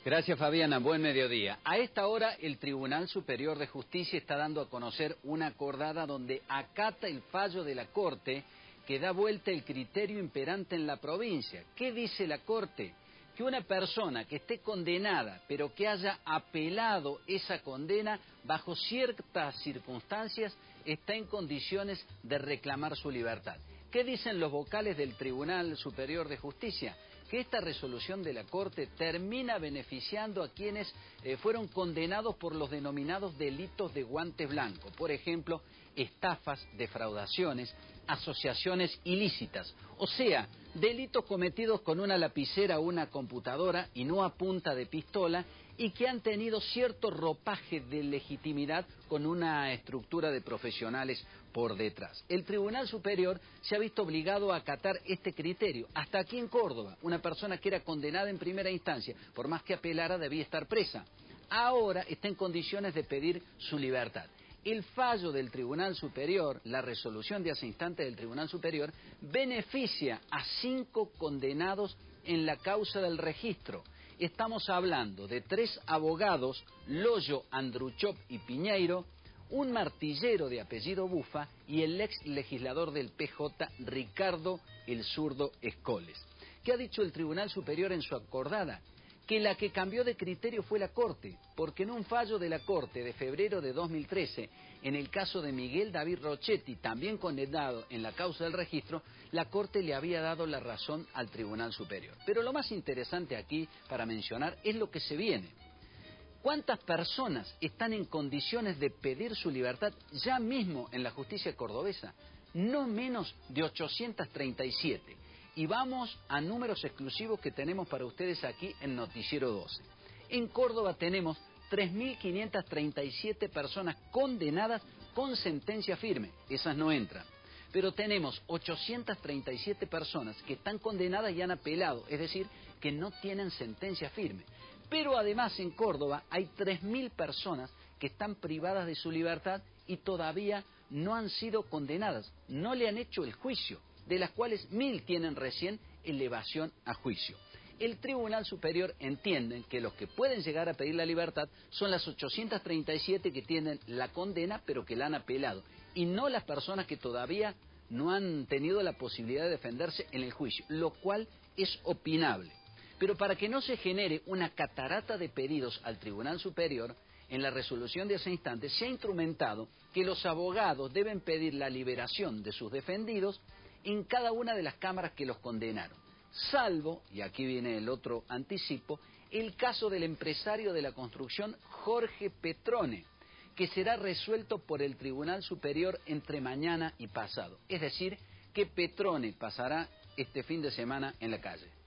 Gracias, Fabiana. Buen mediodía. A esta hora, el Tribunal Superior de Justicia está dando a conocer una acordada donde acata el fallo de la Corte que da vuelta el criterio imperante en la provincia. ¿Qué dice la Corte? Que una persona que esté condenada, pero que haya apelado esa condena, bajo ciertas circunstancias, está en condiciones de reclamar su libertad. ¿Qué dicen los vocales del Tribunal Superior de Justicia? Que esta resolución de la Corte termina beneficiando a quienes fueron condenados por los denominados delitos de guante blanco. Por ejemplo, estafas, defraudaciones, asociaciones ilícitas. O sea, delitos cometidos con una lapicera o una computadora y no a punta de pistola, y que han tenido cierto ropaje de legitimidad con una estructura de profesionales por detrás. El Tribunal Superior se ha visto obligado a acatar este criterio. Hasta aquí en Córdoba, una persona que era condenada en primera instancia, por más que apelara, debía estar presa. Ahora está en condiciones de pedir su libertad. El fallo del Tribunal Superior, la resolución de hace instantes del Tribunal Superior, beneficia a 5 condenados en la causa del registro. Estamos hablando de 3 abogados, Loyo, Andruchop y Piñeiro, un martillero de apellido Bufa y el ex legislador del PJ, Ricardo el Zurdo Escoles. ¿Qué ha dicho el Tribunal Superior en su acordada? Que la que cambió de criterio fue la Corte, porque en un fallo de la Corte de febrero de 2013, en el caso de Miguel David Rochetti, también condenado en la causa del registro, la Corte le había dado la razón al Tribunal Superior. Pero lo más interesante aquí, para mencionar, es lo que se viene. ¿Cuántas personas están en condiciones de pedir su libertad ya mismo en la justicia cordobesa? No menos de 837. Y vamos a números exclusivos que tenemos para ustedes aquí en Noticiero 12. En Córdoba tenemos 3.537 personas condenadas con sentencia firme. Esas no entran. Pero tenemos 837 personas que están condenadas y han apelado, es decir, que no tienen sentencia firme. Pero además en Córdoba hay 3.000 personas que están privadas de su libertad y todavía no han sido condenadas, no le han hecho el juicio, de las cuales 1.000 tienen recién elevación a juicio. El Tribunal Superior entiende que los que pueden llegar a pedir la libertad son las 837 que tienen la condena pero que la han apelado, y no las personas que todavía no han tenido la posibilidad de defenderse en el juicio, lo cual es opinable. Pero para que no se genere una catarata de pedidos al Tribunal Superior, en la resolución de ese instante se ha instrumentado que los abogados deben pedir la liberación de sus defendidos en cada una de las cámaras que los condenaron. Salvo, y aquí viene el otro anticipo, el caso del empresario de la construcción Jorge Petrone, que será resuelto por el Tribunal Superior entre mañana y pasado. Es decir, que Petrone pasará este fin de semana en la calle.